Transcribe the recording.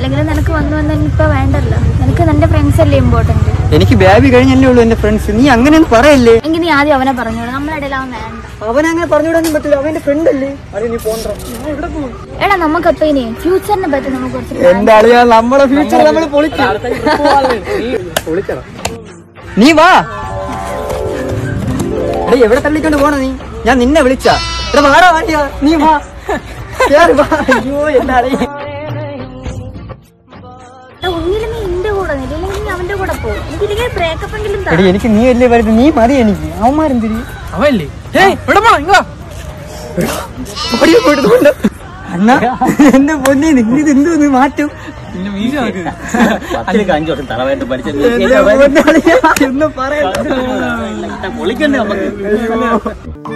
അല്ലെങ്കിലും നിനക്ക് വന്ന് ഇപ്പൊ വേണ്ടല്ലോ. നിനക്ക് നിന്റെ ഫ്രണ്ട്സ് അല്ലേ ഇമ്പോർട്ടന്റ്. എനിക്ക് ബേബി കഴിഞ്ഞല്ലേ ഉള്ളൂ എന്റെ ഫ്രണ്ട്സ്. നീ അങ്ങനെയൊന്നും പറയല്ലേ. എങ്കിൽ നീ ആദ്യം അവനെ പറഞ്ഞോളൂ. നമ്മുടെ ഇടയിൽ അവൻ വേണ്ട. അവനങ്ങനെ പറഞ്ഞുവിടാനും പറ്റില്ല. അവന്റെ ഫ്രണ്ട് അല്ലേ. അത് നീ പോണ്ടോ. എടാ നമുക്കപ്പൊ ഇനി ഫ്യൂച്ചറിനെ പറ്റി നമുക്ക് കുറച്ച് എന്താ അറിയാ. നമ്മളെ ഫ്യൂച്ചർ നമ്മൾ പൊളിക്കണം. നീ വാ. എടാ എവിടെ തള്ളിക്കൊണ്ട് പോണ നീ? ഞാൻ നിന്നെ വിളിച്ചാ. എടാ വാടാ വാടിയാ. നീ വാ. അയ്യോ എന്താ ഒന്നിലും നീ എന്റെ കൂടെ നില്ലെങ്കിൽ നീ അവന്റെ കൂടെ പോകും. എനിക്കില്ലെങ്കിൽ ബ്രേക്കപ്പ് എങ്കിലും എനിക്ക് നീ അല്ലേ വരുന്നത്. നീ മതി എനിക്ക്. അവന്മാരെന്തിരി അവല്ലേ അണ്ണ എന്റെ പൊന്നെ നിന്നിത് എന്തോന്ന് മാറ്റും. പറയാ